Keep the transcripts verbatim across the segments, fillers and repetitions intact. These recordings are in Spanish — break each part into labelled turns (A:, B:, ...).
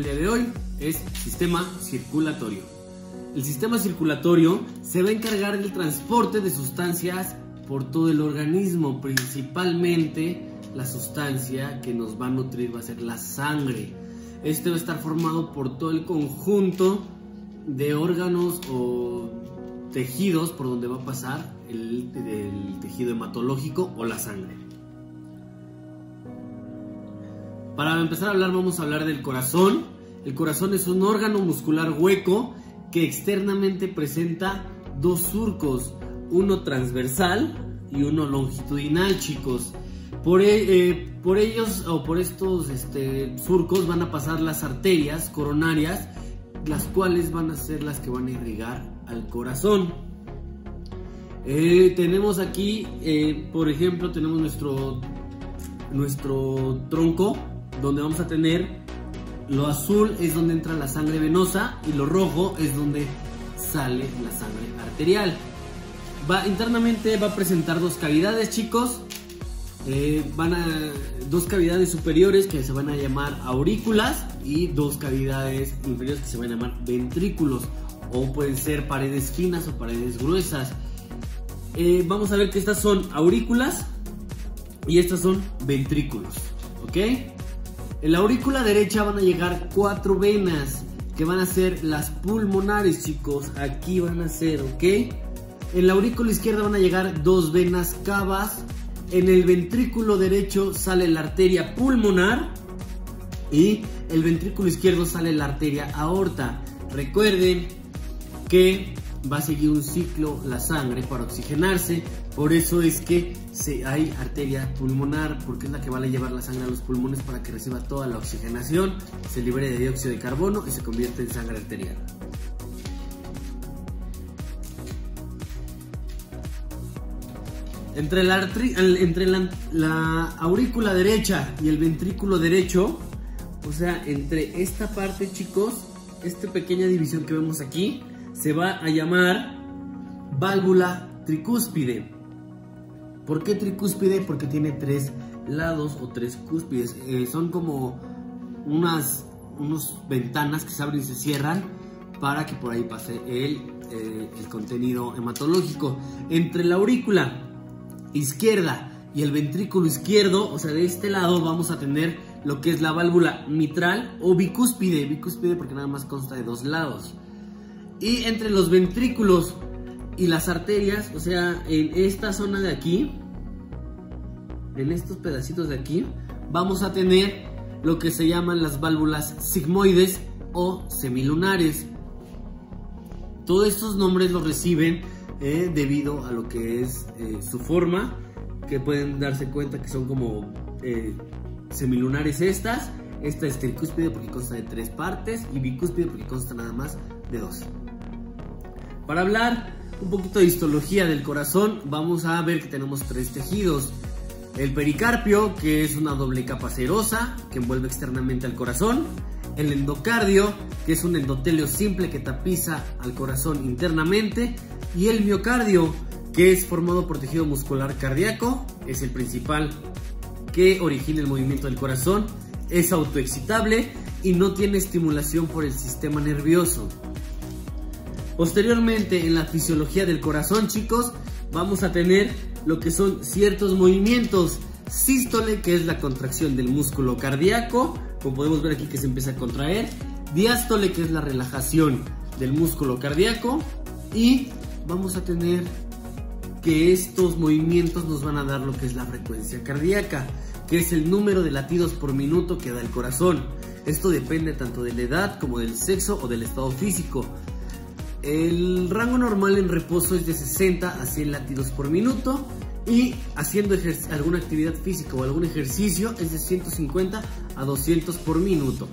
A: día de hoy es sistema circulatorio. El sistema circulatorio se va a encargar del transporte de sustancias por todo el organismo, principalmente la sustancia que nos va a nutrir va a ser la sangre. Este va a estar formado por todo el conjunto de órganos o tejidos por donde va a pasar el, el tejido hematológico o la sangre. Para empezar a hablar vamos a hablar del corazón. El corazón es un órgano muscular hueco que externamente presenta dos surcos, uno transversal y uno longitudinal, chicos. Por, eh, por ellos o por estos este, surcos van a pasar las arterias coronarias, las cuales van a ser las que van a irrigar al corazón. Eh, tenemos aquí, eh, por ejemplo, tenemos nuestro, nuestro tronco, donde vamos a tener lo azul es donde entra la sangre venosa y lo rojo es donde sale la sangre arterial. Va, internamente va a presentar dos cavidades, chicos. Eh, van a dos cavidades superiores que se van a llamar aurículas y dos cavidades inferiores que se van a llamar ventrículos, o pueden ser paredes finas o paredes gruesas. Eh, vamos a ver que estas son aurículas y estas son ventrículos, ¿ok? En la aurícula derecha van a llegar cuatro venas que van a ser las pulmonares, chicos. Aquí van a ser, ¿ok? En la aurícula izquierda van a llegar dos venas cavas. En el ventrículo derecho sale la arteria pulmonar y el ventrículo izquierdo sale la arteria aorta. Recuerden que va a seguir un ciclo la sangre para oxigenarse, por eso es que se, hay arteria pulmonar, porque es la que va a llevar la sangre a los pulmones para que reciba toda la oxigenación, se libere de dióxido de carbono y se convierte en sangre arterial. Entre la, entre la, la aurícula derecha y el ventrículo derecho, o sea, entre esta parte, chicos, esta pequeña división que vemos aquí, se va a llamar válvula tricúspide. ¿Por qué tricúspide? Porque tiene tres lados o tres cúspides. Eh, son como unas, unas ventanas que se abren y se cierran para que por ahí pase el, eh, el contenido hematológico. Entre la aurícula izquierda y el ventrículo izquierdo, o sea, de este lado vamos a tener lo que es la válvula mitral o bicúspide. Bicúspide porque nada más consta de dos lados. Y entre los ventrículos y las arterias, o sea, en esta zona de aquí, en estos pedacitos de aquí, vamos a tener lo que se llaman las válvulas sigmoides o semilunares. Todos estos nombres los reciben eh, debido a lo que es eh, su forma, que pueden darse cuenta que son como eh, semilunares estas. Esta es tricúspide porque consta de tres partes y bicúspide porque consta nada más de dos. Para hablar un poquito de histología del corazón, vamos a ver que tenemos tres tejidos. El pericarpio, que es una doble capa serosa que envuelve externamente al corazón. El endocardio, que es un endotelio simple que tapiza al corazón internamente. Y el miocardio, que es formado por tejido muscular cardíaco, es el principal que origina el movimiento del corazón. Es autoexcitable y no tiene estimulación por el sistema nervioso. Posteriormente, en la fisiología del corazón, chicos, vamos a tener lo que son ciertos movimientos. Sístole, que es la contracción del músculo cardíaco, como podemos ver aquí que se empieza a contraer. Diástole, que es la relajación del músculo cardíaco. Y vamos a tener que estos movimientos nos van a dar lo que es la frecuencia cardíaca, que es el número de latidos por minuto que da el corazón. Esto depende tanto de la edad como del sexo o del estado físico. El rango normal en reposo es de sesenta a cien latidos por minuto y haciendo alguna actividad física o algún ejercicio es de ciento cincuenta a doscientos por minuto.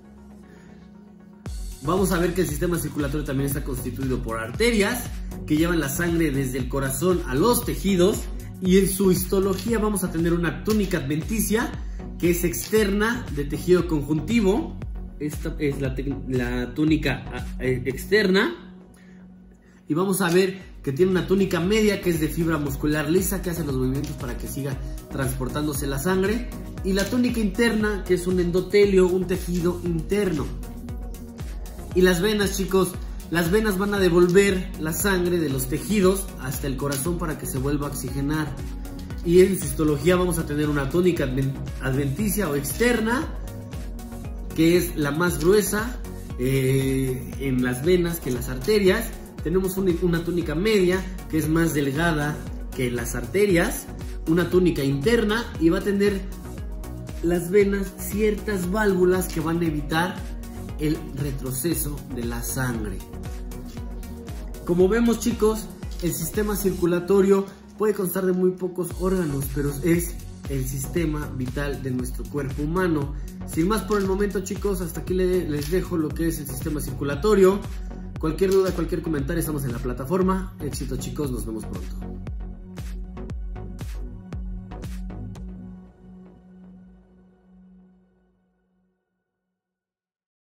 A: Vamos a ver que el sistema circulatorio también está constituido por arterias que llevan la sangre desde el corazón a los tejidos, y en su histología vamos a tener una túnica adventicia que es externa de tejido conjuntivo. Esta es la, la túnica externa. y vamos a ver que tiene una túnica media que es de fibra muscular lisa que hace los movimientos para que siga transportándose la sangre, y la túnica interna que es un endotelio, un tejido interno. Y las venas, chicos, las venas van a devolver la sangre de los tejidos hasta el corazón para que se vuelva a oxigenar. Y en cistología vamos a tener una túnica adventicia o externa, que es la más gruesa eh, en las venas que en las arterias. Tenemos una, una túnica media que es más delgada que las arterias, una túnica interna, y va a tener las venas ciertas válvulas que van a evitar el retroceso de la sangre. Como vemos, chicos, el sistema circulatorio puede constar de muy pocos órganos, pero es el sistema vital de nuestro cuerpo humano. Sin más por el momento, chicos, hasta aquí les dejo lo que es el sistema circulatorio. Cualquier duda, cualquier comentario, estamos en la plataforma. Éxito, chicos, nos vemos pronto.